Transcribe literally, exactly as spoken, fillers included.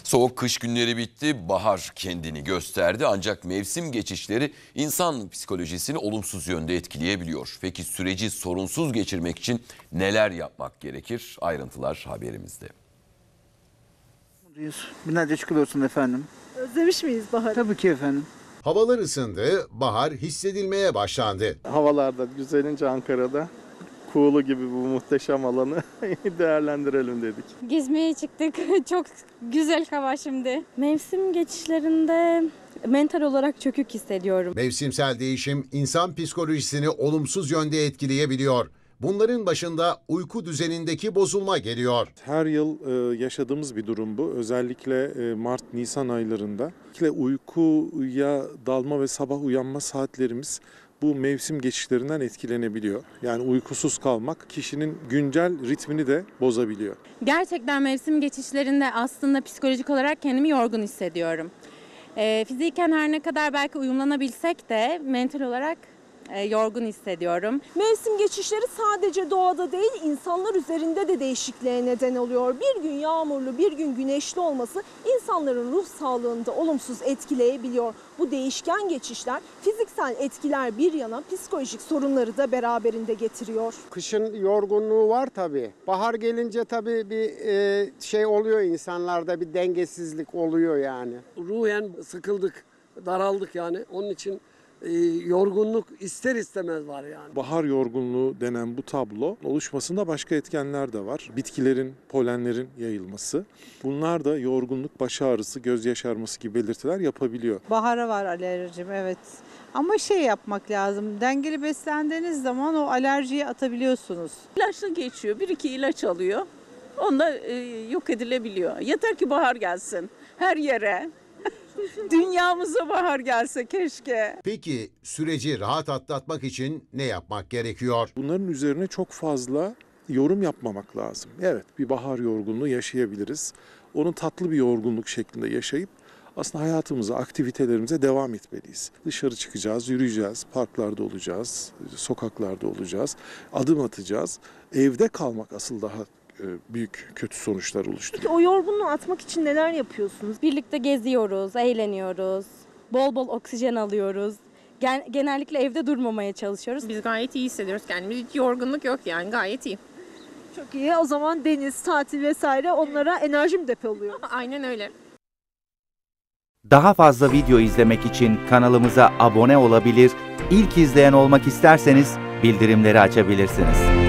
Soğuk kış günleri bitti, bahar kendini gösterdi ancak mevsim geçişleri insan psikolojisini olumsuz yönde etkileyebiliyor. Peki süreci sorunsuz geçirmek için neler yapmak gerekir? Ayrıntılar haberimizde. Binlerce şükür olsun efendim. Özlemiş miyiz baharı? Tabii ki efendim. Havalar ısındı, bahar hissedilmeye başlandı. Havalarda güzelince Ankara'da Kuğulu gibi bu muhteşem alanı değerlendirelim dedik. Gezmeye çıktık. Çok güzel hava şimdi. Mevsim geçişlerinde mental olarak çökük hissediyorum. Mevsimsel değişim insan psikolojisini olumsuz yönde etkileyebiliyor. Bunların başında uyku düzenindeki bozulma geliyor. Her yıl yaşadığımız bir durum bu. Özellikle Mart-Nisan aylarında. Uykuya dalma ve sabah uyanma saatlerimiz bu mevsim geçişlerinden etkilenebiliyor. Yani uykusuz kalmak kişinin güncel ritmini de bozabiliyor. Gerçekten mevsim geçişlerinde aslında psikolojik olarak kendimi yorgun hissediyorum. E, fiziken her ne kadar belki uyumlanabilsek de mental olarak e, yorgun hissediyorum. Mevsim geçişleri sadece doğada değil, insanlar üzerinde de değişikliğe neden oluyor. Bir gün yağmurlu, bir gün güneşli olması insanların ruh sağlığını da olumsuz etkileyebiliyor. Bu değişken geçişler fiziksel etkiler bir yana psikolojik sorunları da beraberinde getiriyor. Kışın yorgunluğu var tabii. Bahar gelince tabii bir e, şey oluyor, insanlarda bir dengesizlik oluyor yani. Ruhen sıkıldık, daraldık yani. Onun için e, yorgunluk ister istemez var yani. Bahar yorgunluğu denen bu tablo oluşmasında başka etkenler de var. Bitkilerin, polenlerin yayılması. Bunlar da yorgunluk, baş ağrısı, göz yaşarması gibi belirtiler yapabiliyor. Bahara var alerjim, evet. Ama şey yapmak lazım. Dengeli beslendiğiniz zaman o alerjiyi atabiliyorsunuz. İlaçla geçiyor. Bir iki ilaç alıyor. Onda e, yok edilebiliyor. Yeter ki bahar gelsin. Her yere. Dünyamıza bahar gelse keşke. Peki süreci rahat atlatmak için ne yapmak gerekiyor? Bunların üzerine çok fazla yorum yapmamak lazım. Evet, bir bahar yorgunluğu yaşayabiliriz. Onun tatlı bir yorgunluk şeklinde yaşayıp aslında hayatımıza, aktivitelerimize devam etmeliyiz. Dışarı çıkacağız, yürüyeceğiz, parklarda olacağız, sokaklarda olacağız, adım atacağız. Evde kalmak asıl daha büyük kötü sonuçlar oluşturuyor. Peki o yorgunluğu atmak için neler yapıyorsunuz? Birlikte geziyoruz, eğleniyoruz, bol bol oksijen alıyoruz. Gen- genellikle evde durmamaya çalışıyoruz. Biz gayet iyi hissediyoruz kendimizi. Hiç yorgunluk yok yani, gayet iyi. Çok iyi. O zaman deniz, tatil vesaire onlara enerji mi depoluyor? Aynen öyle. Daha fazla video izlemek için kanalımıza abone olabilir, ilk izleyen olmak isterseniz bildirimleri açabilirsiniz.